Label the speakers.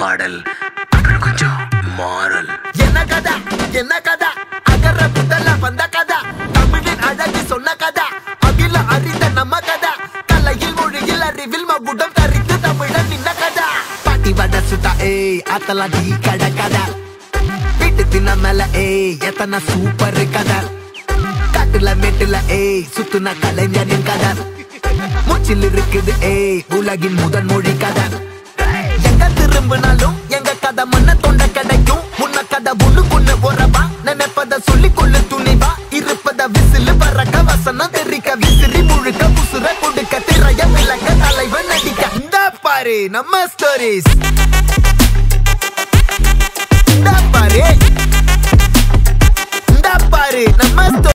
Speaker 1: பாடல் அப்புறம் கொஞ்சம் மாறல்.
Speaker 2: என்ன கதா அகர முதல்ல வந்த கதா, தமிழின் அழகு சொன்ன கதா, அகில அறிந்த நம்ம கதா, கலையில் மொழியில் அறிவில் மகுடம் தரித்து தமிழன் நின்ன கதா. பாட்டி வட சுட்டா அத்தலா டீ கடை கதா, வீட்டு தின்ன மேல எத்தனை சூப்பர் கதா, காட்டுல மேட்டுல சுத்துன கலைஞனின் கதா, மூச்சில் இருக்குது உலகின் முதன் மொழி கதா. எங்க திரும்பினாலும் எங்க கதை மண்ண தொண்ட கிடைக்கும், முன்ன கதை ஒண்ணுக்குன்னு போறவா, நினைப்பத சொல்லி கொள்ளு துணிவா, இருப்பத விசிலு பறக்க வசனம் தெரிக்க, விசிறி முழுக்க புசுர கொடுக்க, திரைய விளக்க தலைவன் நடிக்க. இந்த பாரு நம்ம ஸ்டோரிஸ், இந்த பாரு நம்ம